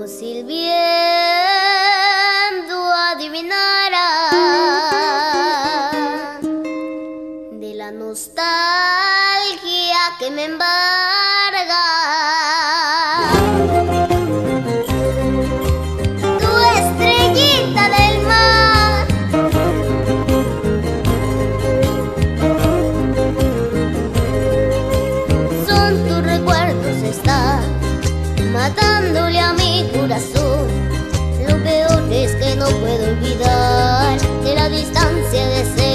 si el viento adivinara de la nostalgia que me embarga. Tu estrellita del mar, son tus recuerdos, está matándole a mi corazón. Lo peor es que no puedo olvidar de la distancia de ser.